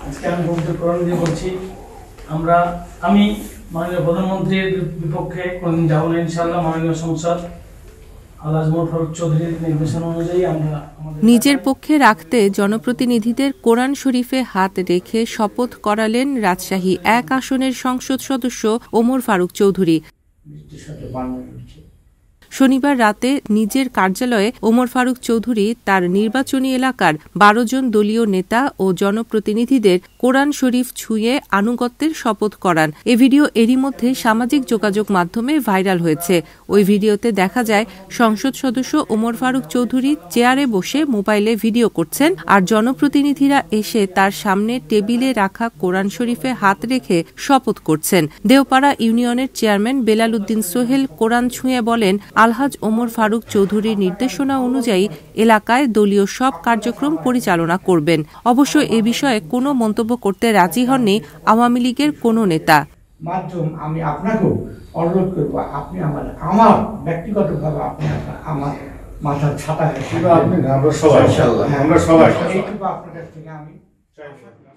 আজকে আমি পবিত্র কোরআন দিয়ে বলছি, আমি মাননীয় প্রধানমন্ত্রীর বিপক্ষে কোনদিন যাব না ইনশাআল্লাহ। মাননীয় সংসদ আলহাজ ওমর ফারুক চৌধুরীর নির্দেশনা অনুযায়ী আমরা নিজের পক্ষে রাখতে জনপ্রতিনিধিদের কোরআন শরীফে হাত রেখে শপথ করালেন রাজশাহী ১ আসনের সংসদ সদস্য ওমর ফারুক চৌধুরী। শনিবার রাতে নিজের কার্যালয়ে ওমর ফারুক চৌধুরী তার নির্বাচনী এলাকার ১২ জন দলীয় নেতা ও জনপ্রতিনিধিদের কোরআন শরীফ ছুঁয়ে আনুগত্যের শপথ করান। এ ভিডিও এরই মধ্যে সামাজিক যোগাযোগ মাধ্যমে ভাইরাল হয়েছে। ওই ভিডিওতে দেখা যায় সংসদ সদস্য ওমর ফারুক চৌধুরী চেয়ারে বসে মোবাইলে ভিডিও করছেন, আর জনপ্রতিনিধিরা এসে তার সামনে টেবিলে রাখা কোরআন শরীফে হাত রেখে শপথ করছেন। দেওপাড়া ইউনিয়নের চেয়ারম্যান বেলাল উদ্দিন সোহেল কোরআন ছুঁয়ে বলেন, আলহাজ ওমর ফারুক চৌধুরীর নির্দেশনা অনুযায়ী এলাকায় দলীয় সব কার্যক্রম পরিচালনা করবেন। অবশ্য এ বিষয়ে কোনো মন্তব্য করতে রাজি হননি আওয়ামী লীগের কোনো নেতা। আমি আপনাকেও অনুরোধ করব, আপনি আমার ব্যক্তিগতভাবে আপনি আমার মাথার ছাতা আপনি আমরা সবাই আপনার কাছ থেকে আমি